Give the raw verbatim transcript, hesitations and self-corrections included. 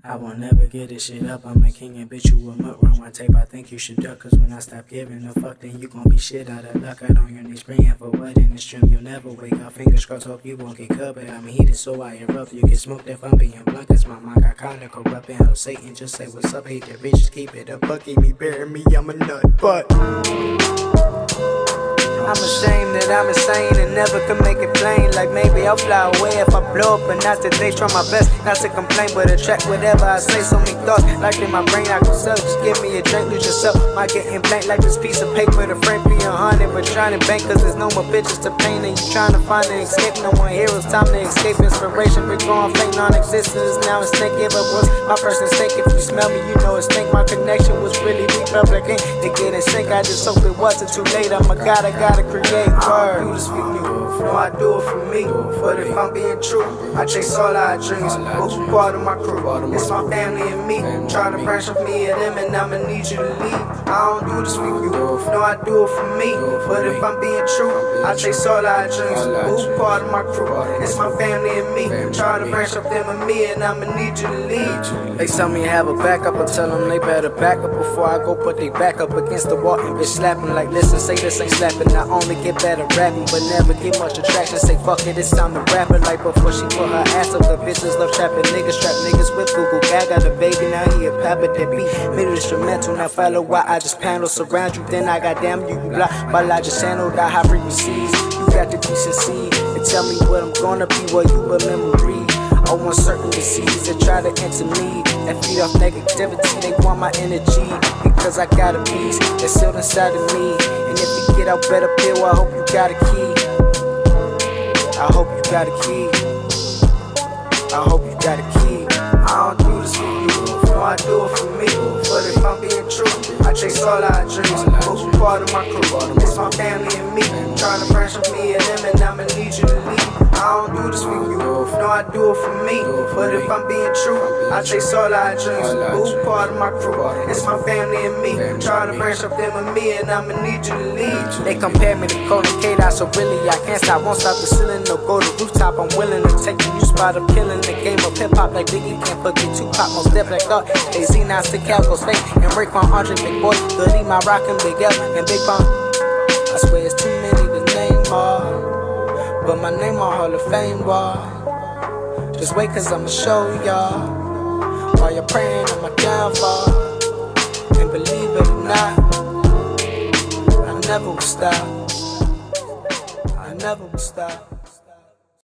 I won't never get this shit up. I'm a king and bitch, you a mutt. Run one tape, I think you should duck. Cause when I stop giving a fuck, then you gon' be shit out of luck. Out on your knees praying for what in this trim. You'll never wake up. Fingers crossed, hope you won't get cut. But I'm heated, so I erupt. You get smoked if I'm being blunt. Cause my mind got kinda corrupt. And hell, Satan just say what's up. Hate that bitches, keep it up. Buck, keep me, bury me, I'm a nut. But I'm ashamed that I'm insane and never can make it plain. Like maybe I'll fly away if I blow up, but not today. Try my best not to complain, but attract whatever I say. So many thoughts like in my brain I can sell. Just give me a drink, lose yourself. Might get in blank like this piece of paper. The frame be a hundred, but trying to bank cause there's no more bitches to paint. And you trying to find an escape, no more heroes. Time to escape inspiration. Been going fake non-existence. Now it's stink. If it was my first instinct, if you smell me, you know it's stink. My connection was really Republican. To get in sync, I just hope it wasn't too late. I'm a god, I gotta create words. I do this for you, no, I do it for me. But if I'm being true, I chase all our dreams. Who's part of my crew? It's my family and me. Try to branch off me and them, and I'ma need you to leave. I don't do this for you, no, I do it for me. But if I'm being true, I chase all our dreams. Who's part of my crew? It's my family and me. Try to branch off them and me, and I'ma need you to leave. They tell me have a backup, I tell them they better back up before I go put they back up against the wall and bitch slapping like listen, say this ain't slapping. Not only get better rapping, but never get much attraction. Say fuck it, it's time to rap it. Like before she put her ass up, the bitches love trapping niggas, trap niggas with Google Gag. Got a baby, now he a papa that beat mid instrumental. Now follow why I just panel surround you, then I got damn you, you block while I just handled the high frequencies. You got the decency to tell me what I'm gonna be, well you a memory. Oh, one certain disease that try to enter me and feed off negativity. They want my energy because I got a piece that's sealed inside of me. And if you get out better pill, I hope you got a key. I hope you got a key. I hope you got a key. I don't do this for you, no, I do it for me. But if I'm being true, I chase all our dreams. Who's part of my crew? It's my family and me. Trying to branch with me and them, and I'ma need you to leave. I don't do this for you, no, I do it for me. But if I'm being true, I chase all our dreams. Who's part of my crew? It's my family and me. Try to branch up them and me, and I'ma need you to leave. They compare me to Cole and K-Dot, so really I can't stop, won't stop the ceiling, no go to rooftop. I'm willing to take the new spot of killing the game of hip-hop like Biggie can't forget Tupac. Most deaf like thought, they Z now stick out, goes fake, and break my Andre, big boy, Goody, my rockin', Big L, and Big Pun. I swear it's too many to name all, but my name on Hall of Fame wall. Just wait cause I'ma show y'all while you're praying on my downfall. And believe it or not, I never will stop. I never will stop.